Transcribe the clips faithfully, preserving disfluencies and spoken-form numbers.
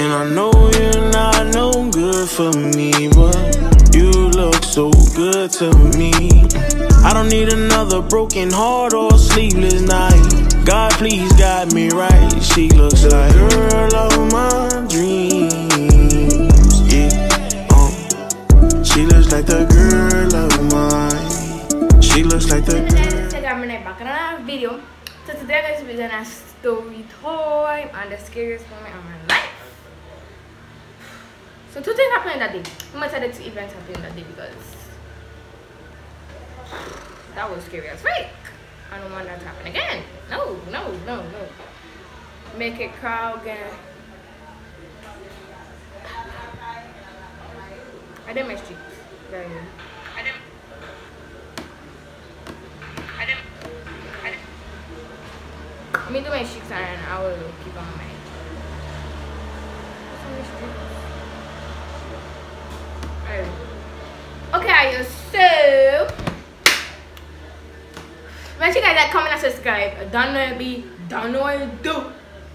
And I know you're not no good for me, but you look so good to me. I don't need another broken heart or sleepless night. God, please guide me right. She looks like the girl of my dreams. Yeah, um, she looks like the girl of mine. She looks like the girl. So I'm back in another video. So today guys, we're doing a story time and the scariest moment of my life. So two things happened that day. I'm gonna tell the two events happened that day because that was scary as freak. I don't want that to happen again. No, no, no, no. Make it cry again. I did my street. Very good. I did. I did. I did. Let me do my streaks and I will keep on my. Okay, so make sure you guys like, comment, and subscribe. Don't know it be, don't know what to do.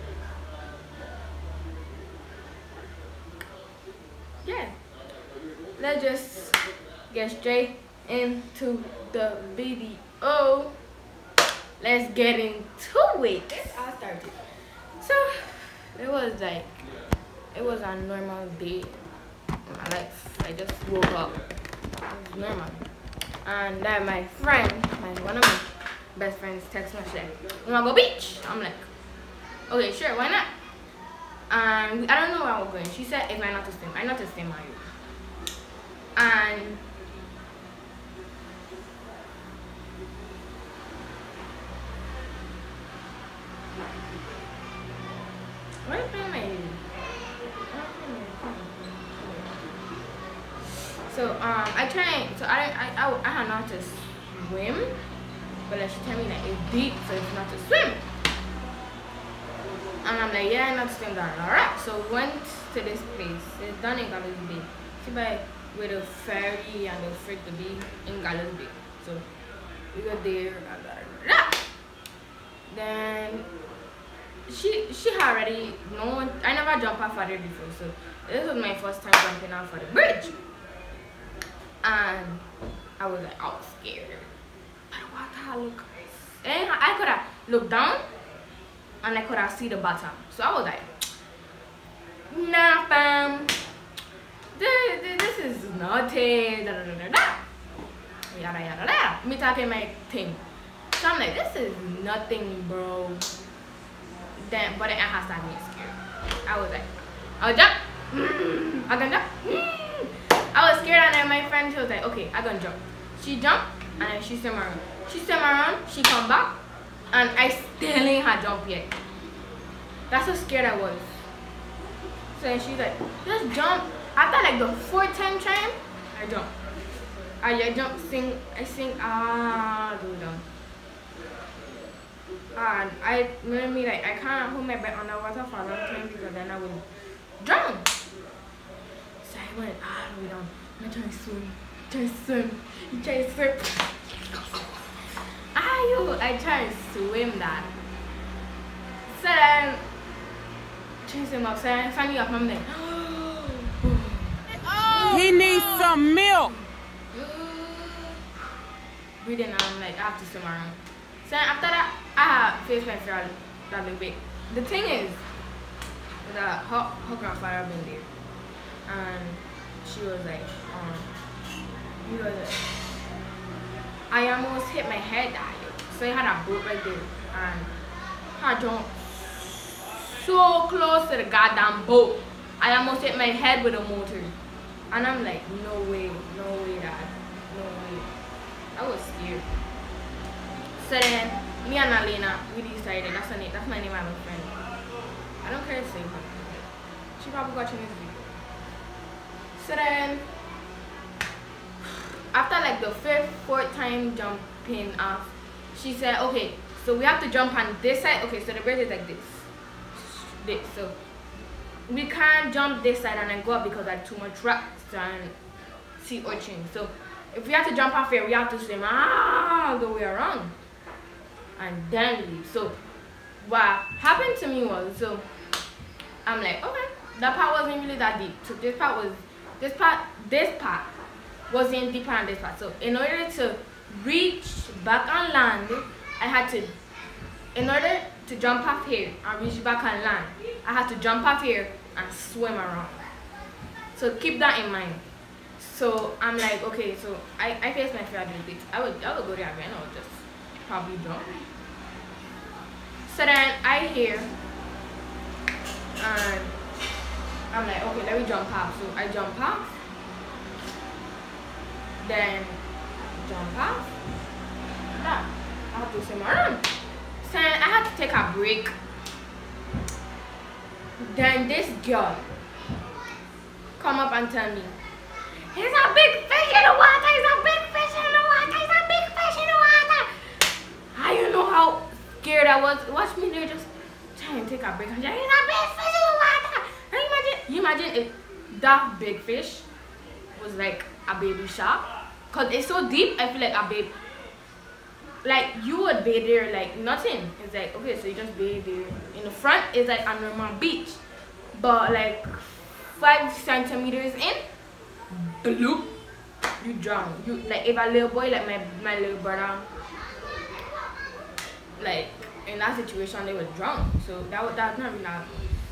Yeah, let's just get straight into the video. Let's get into it. I started. So it was like it was a normal day in my life. I just woke up. It was normal. And then my friend, my one of my best friends, text me like, "You wanna go beach?" I'm like, "Okay, sure, why not?" And I don't know where I was going. She said, "If I not to swim, I not to swim, are you?" And why are you playing my head? So um, I tried. So I I I, I had not to swim, but like she told me that it's deep, so it's not to swim. And I'm like, yeah, I not to swim down. All right. So we went to this place. It's done in Gallows Bay. See by where the ferry and the freight to be in Gallows Bay. So we got there. Blah, blah, blah. Then she she had already no one. I never jumped off of there before, so this was my first time jumping off of the bridge. And I was like, I was scared. But what I look, and I could have looked down, and I could have see the bottom. So I was like, nah, fam, this, this is nothing. Da, da, da, da, da. Yada yada yada. Me talking my thing. So I'm like, this is nothing, bro. Then, but it has to be scared. I was like, I'll jump. Mm, I can jump. Mm. I was scared, and then my friend, she was like, okay, I'm gonna jump. She jumped, and then she swam around. She swam around, she come back, and I still ain't had jump yet. That's how scared I was. So then she's like, just jump. After like the fourth time trying, I jump. I, I jump, sing, I sing, ah, do down. And I, me like, I can't hold my breath underwater for a long time because then I will drown. So I went all the way down. I'm trying to swim. Trying to swim. You try to swim. Ah, you. I tried to swim that. So then, trying to swim up. So then finally up. I'm like, oh. He needs some milk. Breathing, and I'm like, I have to swim around. So then after that, I had faced my fear a little bit. The thing is, the her, her grandfather been there. And she was like, um, he was like, I almost hit my head that year. So I had a boat right there, and I jumped so close to the goddamn boat. I almost hit my head with a motor. And I'm like, no way, no way, Dad, no way. I was scared. So then, me and Alena, we decided, that's, her name, that's my name, I'm a friend. I don't care to say her. She probably watching this video. So then, after like the fifth, fourth time jumping off, she said, okay, so we have to jump on this side. Okay, so the bridge is like this. This. So we can't jump this side and then go up because there's too much rocks and sea urchins. So if we have to jump off here, we have to swim all the way around and then leave. So what happened to me was, so I'm like, okay. that part wasn't really that deep. So this part was, this part, this part wasn't deeper than this part. So in order to reach back on land, I had to, in order to jump off here and reach back on land, I had to jump off here and swim around. So keep that in mind. So I'm like, okay, so I, I faced my fear a little bit. I would I would go there again, I would just probably jump. So then I hear and I'm like, okay, let me jump off. So I jump off. Then jump off. That I have to swim around. So I had to take a break. Then this girl come up and tell me, "He's a big fish in the water, he's a big fish in the water, he's a big fish in the water." I don't know how scared I was. Watch me there just trying to take a break. I'm like, "He's a big fish in the water." And imagine, you imagine if that big fish was like a baby shark. Cause it's so deep, I feel like a baby, like you would bathe there like nothing. It's like, okay, so you just bathe there. In the front it's like a normal beach, but like five centimeters in, bloop, you drown. You like if a little boy like my my little brother, like in that situation they would drown. So that was that's not really a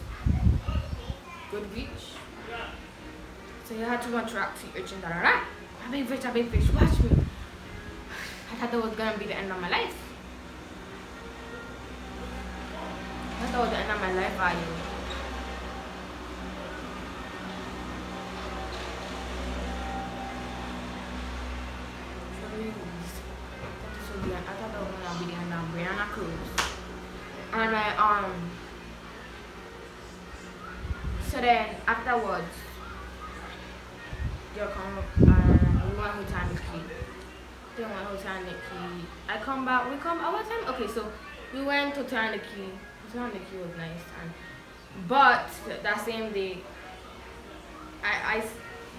good beach. So you had too much rock, sea urchin, da da da. A big fish, a big fish, watch me. I thought that was gonna be the end of my life. I thought it was the end of my life, are you? I thought that was gonna be the end of Brianna Cruise. And I, um, so then afterwards, you'll come up and we went to the key. Then we went to the key. I come back, we come, at what time? Okay, so we went to turn the key. Turn the key was nice. And, but that same day, I, I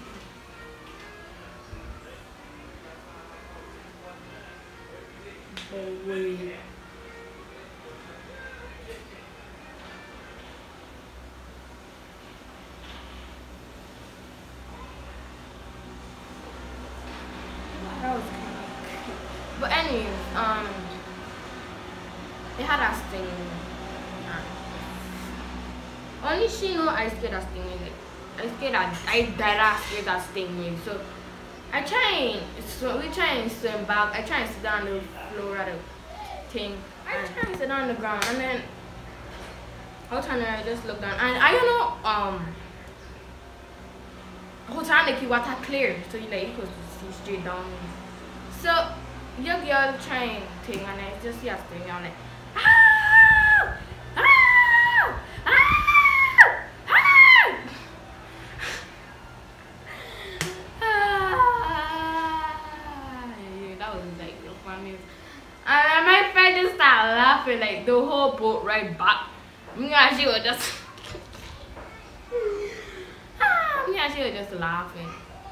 oh, wait. That was kind of cute. But anyways, um, it had a sting. Uh, only she know I scared of stingray. Like, I scared of, I died scared of stingray. So I try and so we try and swim back. I try and sit down on the floor of the thing. I try and sit down on the ground, and then whole time I just look down, and I don't know um whole time the key water clear, so you like you could see straight down. So your girl trying thing, and I just see her thing, I'm like, ah! Ah! Ah! Ah! Ah! Yeah, that was like the funniest. And my friend just started laughing, like the whole boat right back. Me and she was just ah, me and she was just laughing.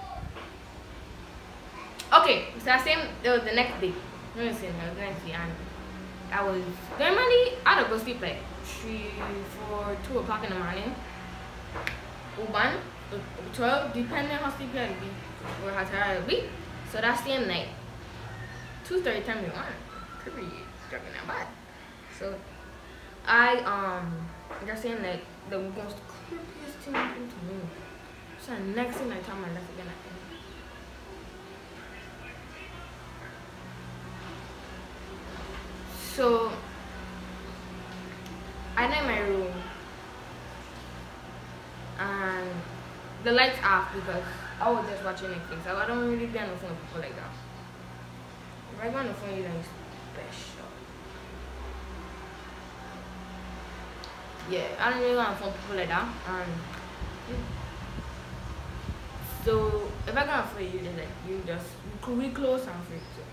Okay, so that same, it was the next day. Let me see, it was the next day, and I was normally I had to go sleep like three, four, two o'clock in the morning. One, twelve, depending on how sleepy I'd be or how tired I'd be. So that same night, two thirty time we won. Period. Dropping that bad. So I um just saying like the most creepiest thing happened to me. So the next thing I tell my life again. So I'm in my room and the lights off because I was just watching Netflix. I don't really get on the phone with people like that. If I go on the phone, you don't special. Yeah, I don't really go on the phone with people like that. Um, so if I go on the phone, you just like you just we close and free. So.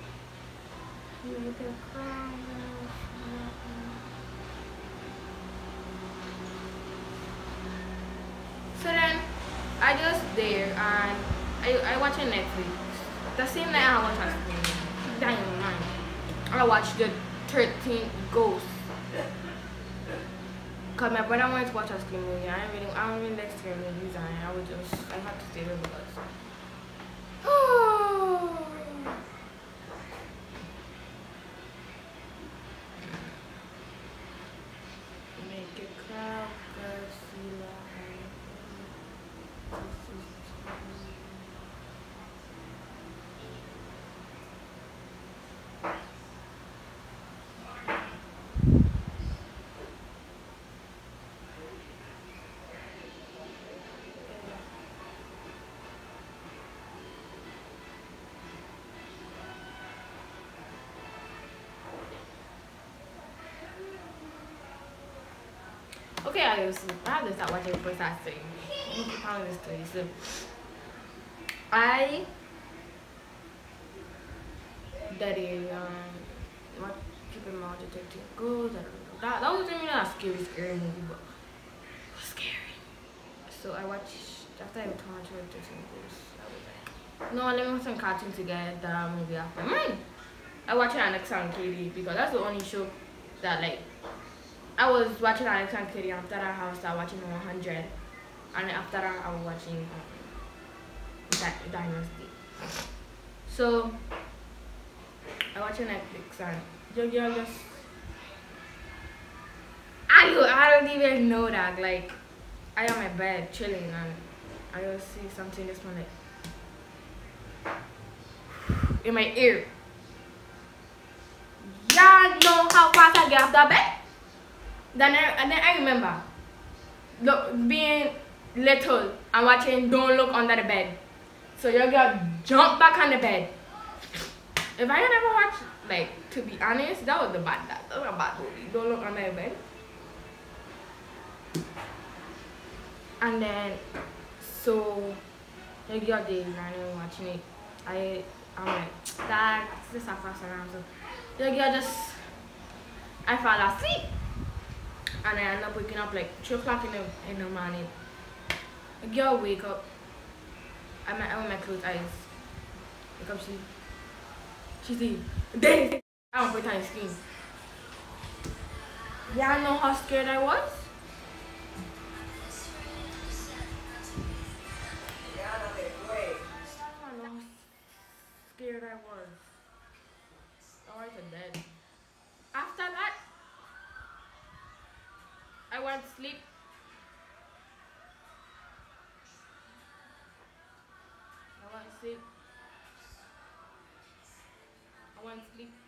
So then I just there and I I watching Netflix. The same night I watch a dying in my mind. I watched the thirteenth Ghost. Cause my brother wanted to watch a scary movie. I don't really, I don't really like scary movies, and I would just, I have to stay there because. Make it crowd, Godzilla. Okay, I used to, I have to start watching before I start saying. How is this story? So, I daddy um what keeping my detective good. That that wasn't really a scary scary movie, but it was scary. So I watched after I told my detective goes. I was like, no, let me watch some cartoons to get that movie off my mind. I watched Alex and Katie because that's the only show that like. I was watching Alex and Katie. After that, I started watching one hundred, and after that, I was watching um, that Dynasty. So I watch Netflix and you just I don't, I don't even know that. Like I am in my bed chilling and I just see something this one like in my ear. Y'all know how fast I get off the bed? Then I, and then I remember look, being little and watching Don't Look Under the Bed. So your girl jump back on the bed. If I had ever watched, like, to be honest, that was the bad that, that was a bad movie. Don't Look Under the Bed. And then so your girl did and I was watching it. I I'm like, that this is a fast around. So your girl just I fall asleep. And I end up waking up like three o'clock in the in the morning. A girl wake up. I might I wear my closed eyes. Wake up, she she see dang I don't put on the screen. Y'all know how scared I was? I don't know how scared I was. I went to bed. After that I went to sleep. I went to sleep. I went to sleep.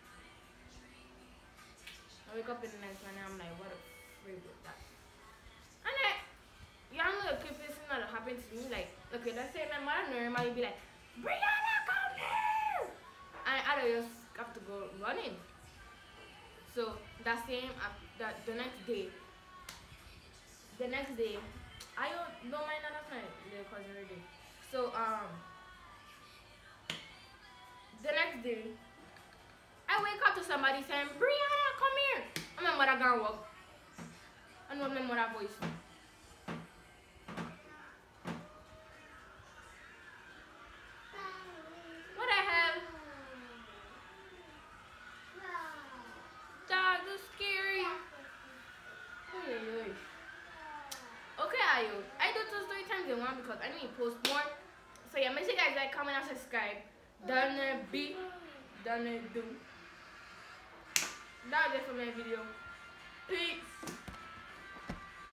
I wake up in the next morning. I'm like, what a freak was that? And like, y'all know the creepiest thing that happened to me. Like, okay, let's say my mother normally be like, Brianna, come here! And I just have to go running. So that same, uh, that the next day. The next day, I don't, don't mind that night, the cousin already. So um, the next day, I wake up to somebody saying, Brianna, come here. And my mother gonna walk. I know my mother voice. What the hell? Dog, that's scary. Oy, oy, oy. Okay, Ayo. I do two story times in one because I need to post more. So yeah, make sure you guys like, comment, and subscribe. Done be, done do. That was it for my video. Peace.